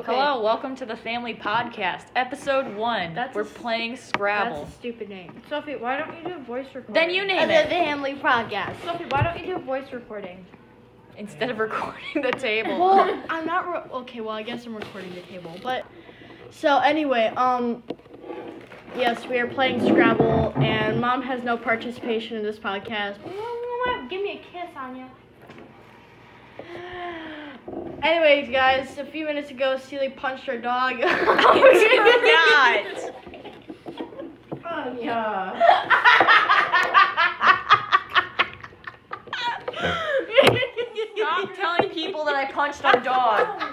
Okay. Hello, welcome to the Family Podcast, episode 1. We're playing Scrabble. That's a stupid name. Sophie, why don't you do a voice recording? Then you name The it. Family Podcast. Sophie, why don't you do a voice recording? Instead of recording the table. Well, I'm not. Okay, well, I guess I'm recording the table. But so anyway, yes, we are playing Scrabble, and Mom has no participation in this podcast. Give me a kiss, Anya. Anyways, guys, a few minutes ago, Celie punched her dog. God. Anya. Stop telling people that I punched our dog.